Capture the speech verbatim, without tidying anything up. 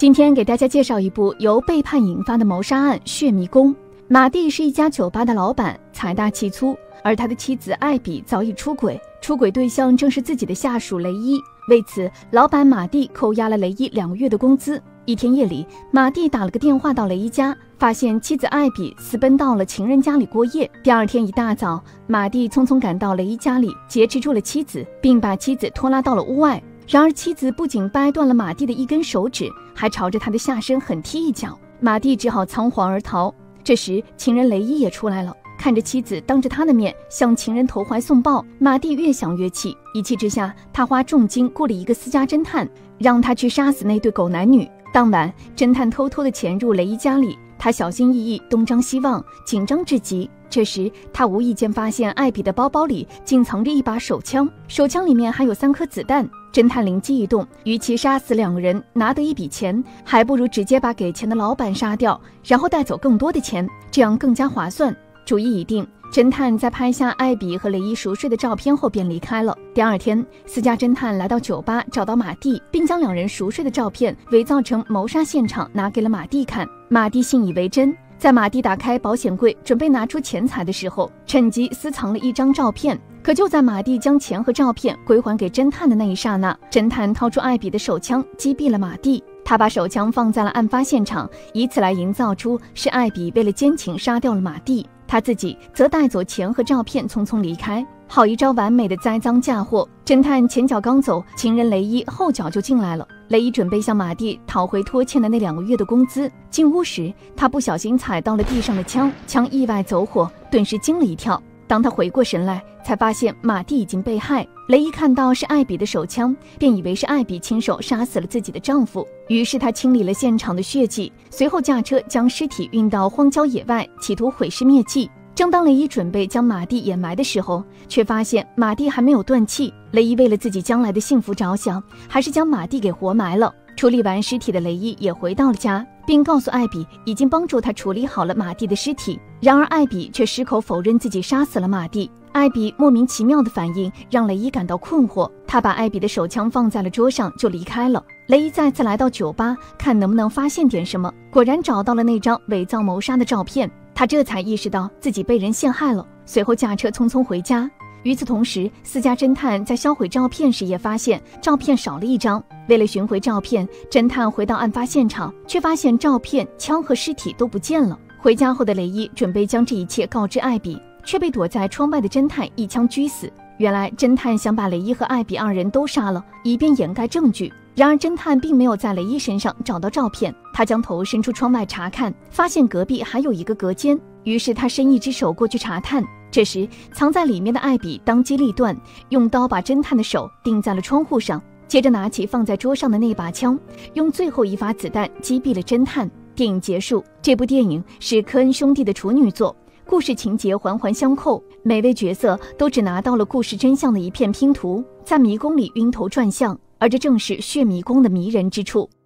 今天给大家介绍一部由背叛引发的谋杀案《血迷宫》。马蒂是一家酒吧的老板，财大气粗，而他的妻子艾比早已出轨，出轨对象正是自己的下属雷伊。为此，老板马蒂扣押了雷伊两个月的工资。一天夜里，马蒂打了个电话到雷伊家，发现妻子艾比私奔到了情人家里过夜。第二天一大早，马蒂匆匆赶到雷伊家里，劫持住了妻子，并把妻子拖拉到了屋外。然而妻子不仅掰断了马蒂的一根手指，还朝着他的下身狠踢一脚，马蒂只好仓皇而逃。这时情人雷伊也出来了，看着妻子当着他的面向情人投怀送抱，马蒂越想越气，一气之下他花重金雇了一个私家侦探，让他去杀死那对狗男女。当晚，侦探偷偷地潜入雷伊家里，他小心翼翼，东张西望，紧张至极。这时他无意间发现艾比的包包里竟藏着一把手枪，手枪里面还有三颗子弹。侦探灵机一动，与其杀死两个人拿得一笔钱，还不如直接把给钱的老板杀掉，然后带走更多的钱，这样更加划算。主意已定，侦探在拍下艾比和雷伊熟睡的照片后便离开了。第二天，私家侦探来到酒吧，找到马蒂，并将两人熟睡的照片伪造成谋杀现场，拿给了马蒂看。马蒂信以为真，在马蒂打开保险柜准备拿出钱财的时候，趁机私藏了一张照片。可就在马蒂将钱和照片归还给侦探的那一刹那，侦探掏出艾比的手枪击毙了马蒂。他把手枪放在了案发现场，以此来营造出是艾比为了奸情杀掉了马蒂，他自己则带走钱和照片匆匆离开。好一招完美的栽赃嫁祸！侦探前脚刚走，情人雷伊后脚就进来了。雷伊准备向马蒂讨回拖欠的那两个月的工资。进屋时，他不小心踩到了地上的枪，枪意外走火，顿时惊了一跳。当他回过神来，才发现马蒂已经被害。雷伊看到是艾比的手枪，便以为是艾比亲手杀死了自己的丈夫，于是他清理了现场的血迹，随后驾车将尸体运到荒郊野外，企图毁尸灭迹。正当雷伊准备将马蒂掩埋的时候，却发现马蒂还没有断气。雷伊为了自己将来的幸福着想，还是将马蒂给活埋了。处理完尸体的雷伊也回到了家，并告诉艾比已经帮助他处理好了马蒂的尸体。然而艾比却矢口否认自己杀死了马蒂。艾比莫名其妙的反应让雷伊感到困惑，他把艾比的手枪放在了桌上就离开了。雷伊再次来到酒吧，看能不能发现点什么，果然找到了那张伪造谋杀的照片。他这才意识到自己被人陷害了，随后驾车匆匆回家。与此同时，私家侦探在销毁照片时也发现照片少了一张。为了寻回照片，侦探回到案发现场，却发现照片、枪和尸体都不见了。回家后的雷伊准备将这一切告知艾比，却被躲在窗外的侦探一枪狙死。原来侦探想把雷伊和艾比二人都杀了，以便掩盖证据。然而侦探并没有在雷伊身上找到照片，他将头伸出窗外查看，发现隔壁还有一个隔间，于是他伸一只手过去查探。这时藏在里面的艾比当机立断，用刀把侦探的手钉在了窗户上，接着拿起放在桌上的那把枪，用最后一发子弹击毙了侦探。电影结束。这部电影是科恩兄弟的处女作，故事情节环环相扣，每位角色都只拿到了故事真相的一片拼图，在迷宫里晕头转向，而这正是血迷宫的迷人之处。